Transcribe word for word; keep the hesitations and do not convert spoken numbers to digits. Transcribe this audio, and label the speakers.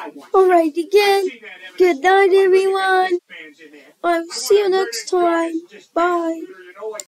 Speaker 1: Alright, again, good night everyone. I'll see you next time. Bye.